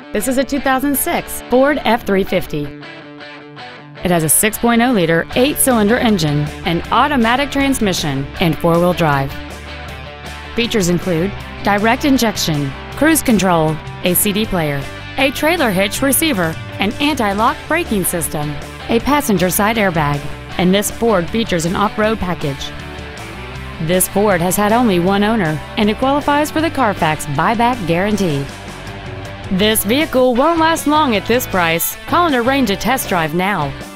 This is a 2006 Ford F-350. It has a 6.0-liter 8-cylinder engine, an automatic transmission, and 4-wheel drive. Features include direct injection, cruise control, a CD player, a trailer hitch receiver, an anti-lock braking system, a passenger side airbag, and this Ford features an off-road package. This Ford has had only one owner, and it qualifies for the Carfax buyback guarantee. This vehicle won't last long at this price. Call and arrange a test drive now.